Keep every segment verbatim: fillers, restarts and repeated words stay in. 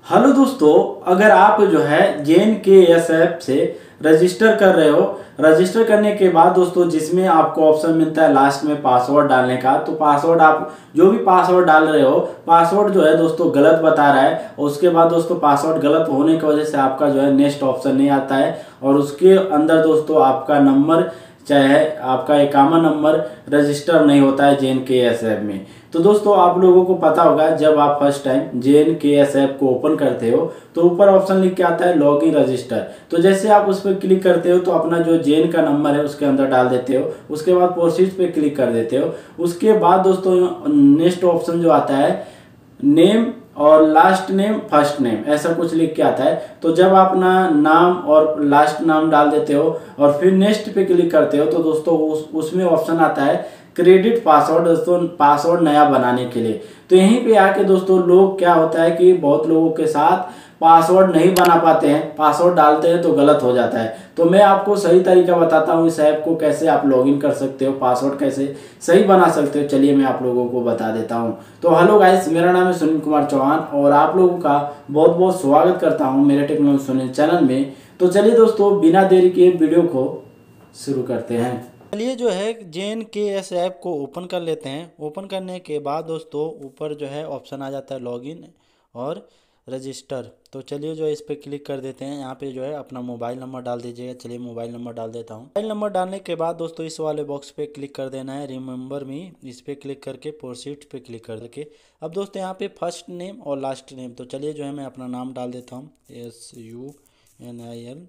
Hello दोस्तों, अगर आप जो है J N K S app से रजिस्टर कर रहे हो, रजिस्टर करने के बाद दोस्तों जिसमें आपको ऑप्शन मिलता है लास्ट में पासवर्ड डालने का, तो पासवर्ड आप जो भी पासवर्ड डाल रहे हो, पासवर्ड जो है दोस्तों गलत बता रहा है। और उसके बाद दोस्तों पासवर्ड गलत होने की वजह से आपका जो है नेक्स्ट ऑप्शन नहीं आता है और उसके अंदर दोस्तों आपका नंबर चाहे आपका इकामा नंबर रजिस्टर नहीं होता है J N K S app में। तो दोस्तों आप लोगों को पता होगा, जब आप first time J N K S app को ओपन करते हो तो ऊपर ऑप्शन लिख के आता है लॉग इन रजिस्टर। तो जैसे आप उस पर क्लिक करते हो तो अपना जो जे एन का नंबर है उसके अंदर डाल देते हो, उसके बाद प्रोसीड पे क्लिक कर देते हो। उसके बाद दोस्तों नेक्स्ट ऑप्शन जो आता है नेम और लास्ट नेम फर्स्ट नेम ऐसा कुछ लिख के आता है। तो जब आप अपना नाम और लास्ट नाम डाल देते हो और फिर नेक्स्ट पे क्लिक करते हो तो दोस्तों उस उसमें ऑप्शन आता है क्रेडिट पासवर्ड, दोस्तों पासवर्ड नया बनाने के लिए। तो यहीं पे आके दोस्तों लोग क्या होता है कि बहुत लोगों के साथ पासवर्ड नहीं बना पाते हैं, पासवर्ड डालते हैं तो गलत हो जाता है। तो मैं आपको सही तरीका बताता हूँ इस ऐप को कैसे आप लॉगिन कर सकते हो, पासवर्ड कैसे सही बना सकते हो। चलिए मैं आप लोगों को बता देता हूँ। तो हेलो गाइस, मेरा नाम है सुनील कुमार चौहान और आप लोगों का बहुत बहुत स्वागत करता हूँ मेरे टेक्नोलॉजी सुनील चैनल में। तो चलिए दोस्तों बिना देरी के वीडियो को शुरू करते हैं। चलिए जो है J N K S app को ओपन कर लेते हैं। ओपन करने के बाद दोस्तों ऊपर जो है ऑप्शन आ जाता है लॉगिन और रजिस्टर। तो चलिए जो है इस पर क्लिक कर देते हैं। यहाँ पे जो है अपना मोबाइल नंबर डाल दीजिएगा। चलिए मोबाइल नंबर डाल देता हूँ। मोबाइल नंबर डालने के बाद दोस्तों इस वाले बॉक्स पे क्लिक कर देना है रिमेंबर मी। इस पर क्लिक करके प्रोसीड पे क्लिक कर के अब दोस्तों यहाँ पे फर्स्ट नेम और लास्ट नेम, तो चलिए जो है मैं अपना नाम डाल देता हूँ S U N I L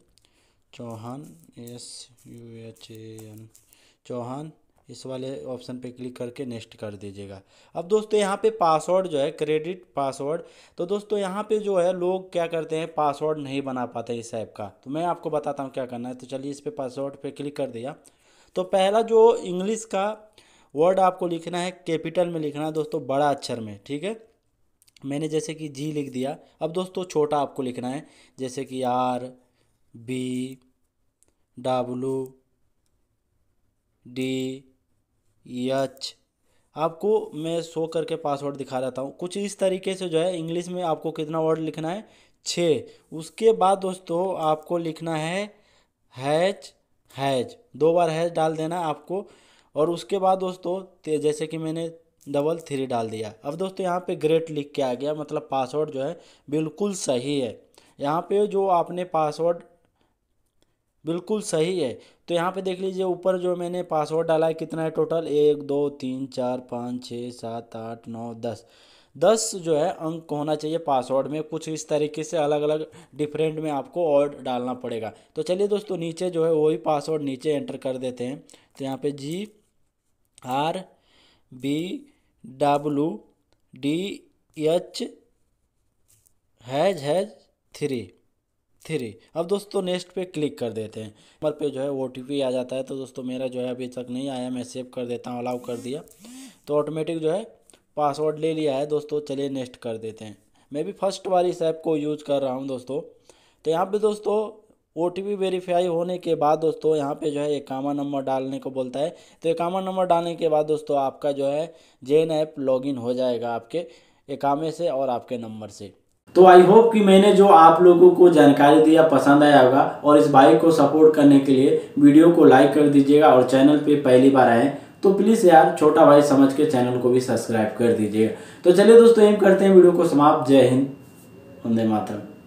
Chauhan, S U H A N Chauhan. इस वाले ऑप्शन पे क्लिक करके नेक्स्ट कर दीजिएगा। अब दोस्तों यहाँ पे पासवर्ड जो है क्रेडिट पासवर्ड, तो दोस्तों यहाँ पे जो है लोग क्या करते हैं पासवर्ड नहीं बना पाते इस ऐप का। तो मैं आपको बताता हूँ क्या करना है। तो चलिए इस पे पासवर्ड पे क्लिक कर दिया। तो पहला जो इंग्लिश का वर्ड आपको लिखना है कैपिटल में लिखना है दोस्तों, बड़ा अक्षर में, ठीक है। मैंने जैसे कि जी लिख दिया। अब दोस्तों छोटा आपको लिखना है जैसे कि R B W D H. आपको मैं शो करके पासवर्ड दिखा रहता हूँ। कुछ इस तरीके से जो है इंग्लिश में आपको कितना वर्ड लिखना है, छः। उसके बाद दोस्तों आपको लिखना है हैज, हैज दो बार हैज डाल देना आपको। और उसके बाद दोस्तों जैसे कि मैंने डबल थ्री डाल दिया। अब दोस्तों यहाँ पे ग्रेट लिख के आ गया, मतलब पासवर्ड जो है बिल्कुल सही है। यहाँ पे जो आपने पासवर्ड बिल्कुल सही है। तो यहाँ पे देख लीजिए ऊपर जो मैंने पासवर्ड डाला है कितना है टोटल, एक दो तीन चार पाँच छः सात आठ नौ दस। दस जो है अंक होना चाहिए पासवर्ड में। कुछ इस तरीके से अलग अलग डिफरेंट में आपको और डालना पड़ेगा। तो चलिए दोस्तों नीचे जो है वही पासवर्ड नीचे एंटर कर देते हैं। तो यहाँ पे G R B W D H has has three three. अब दोस्तों नेक्स्ट पे क्लिक कर देते हैं। नंबर पे जो है ओ टी पी आ जाता है। तो दोस्तों मेरा जो है अभी तक नहीं आया, मैं सेव कर देता हूँ, अलाउ कर दिया तो ऑटोमेटिक जो है पासवर्ड ले लिया है दोस्तों। चलिए नेक्स्ट कर देते हैं। मैं भी फर्स्ट बार इस ऐप को यूज कर रहा हूँ दोस्तों। तो यहाँ पे दोस्तों ओ टी पी वेरीफाई होने के बाद दोस्तों यहाँ पे जो है इकामा नंबर डालने को बोलता है। तो इकामा नंबर डालने के बाद दोस्तों आपका जो है जे एन ऐप लॉगिन हो जाएगा आपके इकामे से और आपके नंबर से। तो आई होप कि मैंने जो आप लोगों को जानकारी दिया पसंद आया होगा और इस भाई को सपोर्ट करने के लिए वीडियो को लाइक कर दीजिएगा और चैनल पे पहली बार आए तो प्लीज़ यार छोटा भाई समझ के चैनल को भी सब्सक्राइब कर दीजिएगा। तो चलिए दोस्तों एम करते हैं वीडियो को समाप्त। जय हिंद, वंदे मातरम।